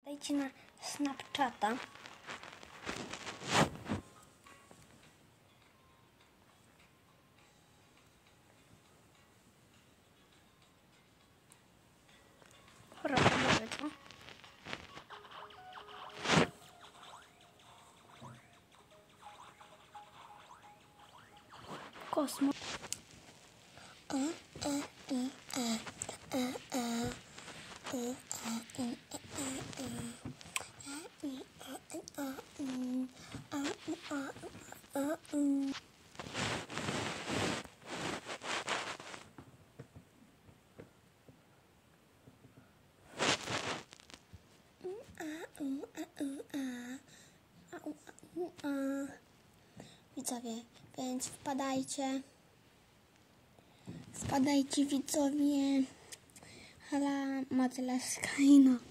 Wejdźcie na Snapchata. Chorobowe to. Kosmos. Widzowie, więc wpadajcie widzowie. Hala Matylewska i no.